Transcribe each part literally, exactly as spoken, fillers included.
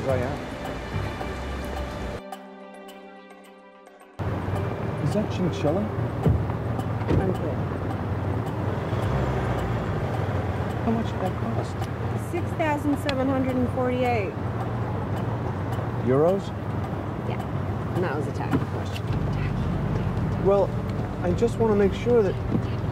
as I am. Is that chinchilla? Unclear. How much did that cost? six thousand seven hundred forty-eight. Euros? Yeah. And that was a tacky question. Tacky. Well, I just want to make sure that...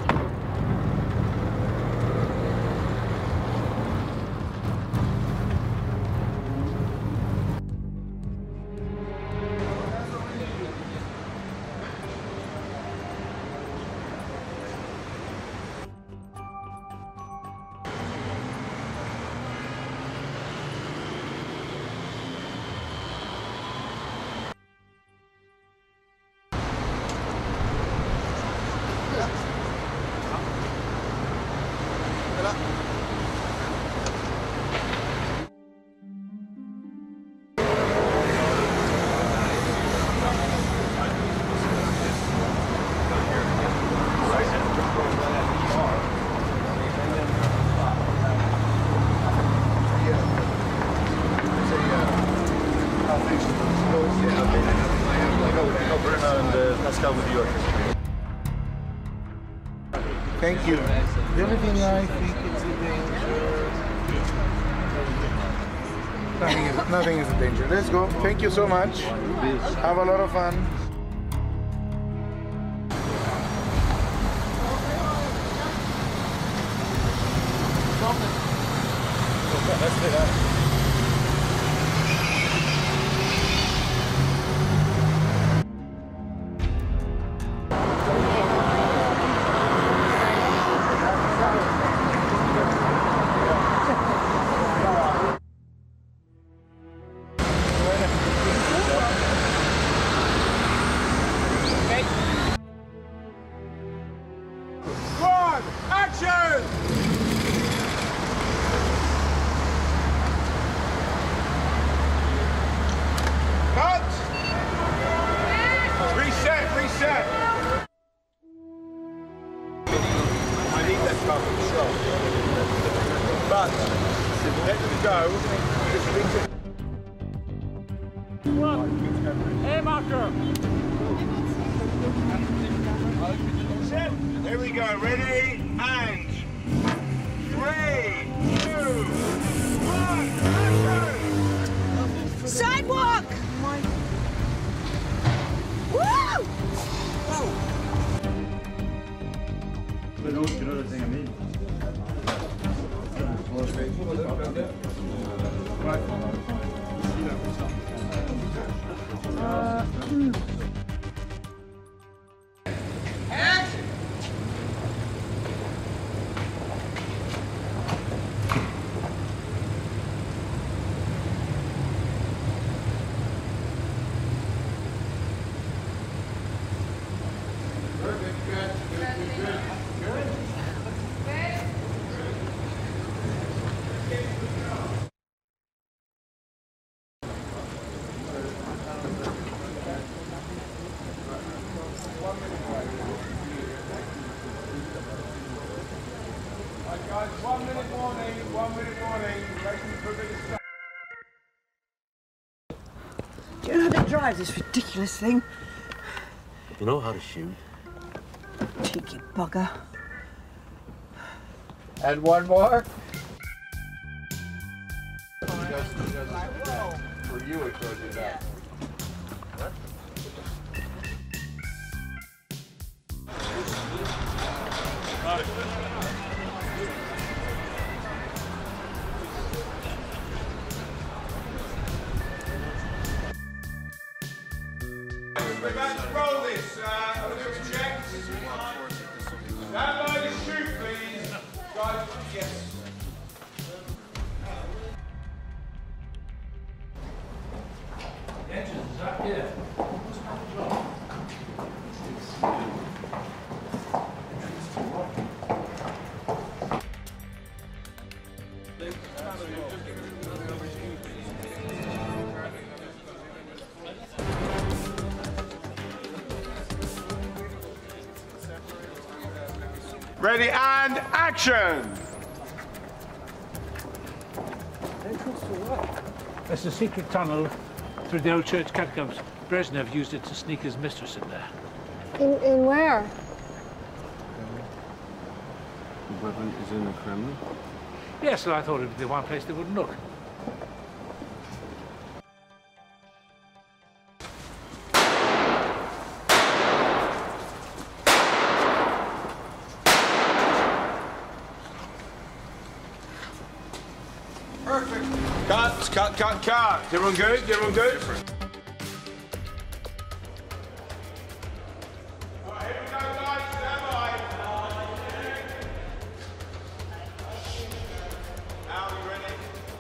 Thank you. The only thing I think it's a danger. Nothing is, nothing is a danger. Let's go. Thank you so much. Have a lot of fun. Let's do that. Here we go, ready, and three, two, one, action! Sidewalk! Woo! But you know the thing I mean? Uh, mm. One minute warning, one minute warning, waiting for a bit of stuff. Do you know how to drive this ridiculous thing? You know how to shoot? Cheeky bugger. And one more. For you, it throws you back. We're about to roll this. Uh, a little check. Stand by to shoot, please. Guys, yes. Edges, is that here? Ready and action! Entrance to what? It's a secret tunnel through the old church catacombs. Brezhnev used it to sneak his mistress in there. In, in where? The weapon is in the Kremlin? Yes, so I thought it'd be the one place they wouldn't look. Perfect. Cut, cut, cut, cut. Everyone good? Everyone good? Right, here we go, guys. Stand by. Now we ready?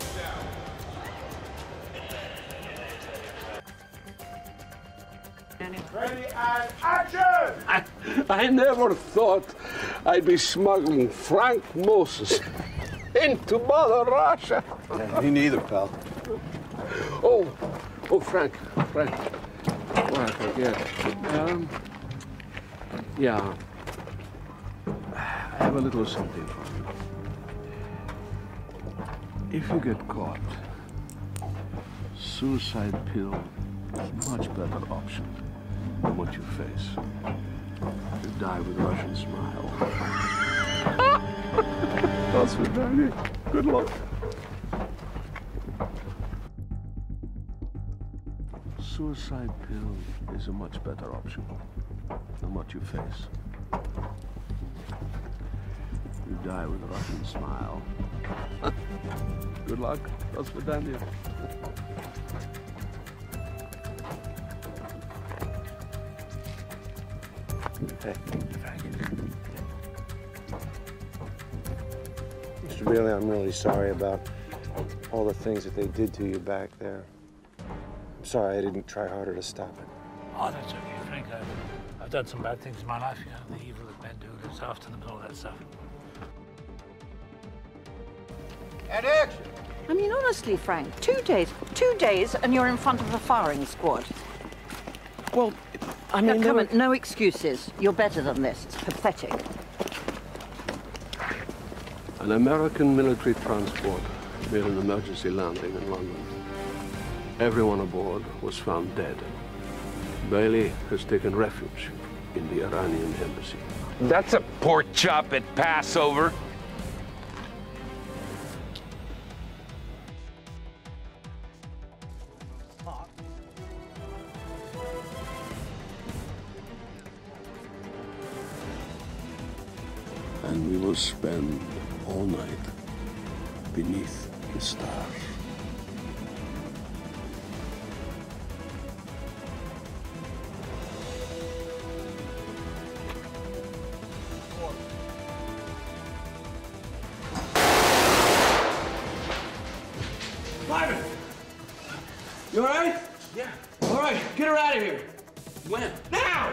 Down. Ready and action! I, I never thought I'd be smuggling Frank Moses into Mother Russia. Yeah, me neither, pal. Oh, oh, Frank, Frank. Oh, I forget. Um, yeah. I have a little something for you. If you get caught, suicide pill is a much better option than what you face. You die with a Russian smile. That's what I need. Good luck. Suicide pill is a much better option than what you face. You die with a Russian smile. Good luck. That's for Dandy. Hey, Mister Bailey, I'm really sorry about all the things that they did to you back there. I'm sorry I didn't try harder to stop it. Oh, that's okay, Frank. I've, I've done some bad things in my life, you know, the evil that men do, who's after them and all that stuff. And action! I mean, honestly, Frank, two days, two days, and you're in front of a firing squad. Well, I mean, Now, come on, no excuses. You're better than this. It's pathetic. An American military transport made an emergency landing in London. Everyone aboard was found dead. Bailey has taken refuge in the Iranian embassy. That's a pork chop at Passover. And we will spend all night beneath the stars. Marvin! You all right? Yeah. All right, get her out of here. When? Now!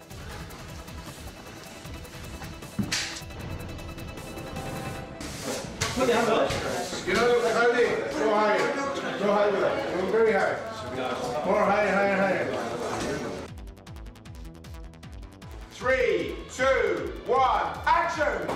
You know, Heidi, go higher. Go higher with that. Go very high. More higher, higher, higher. Three, two, one, action!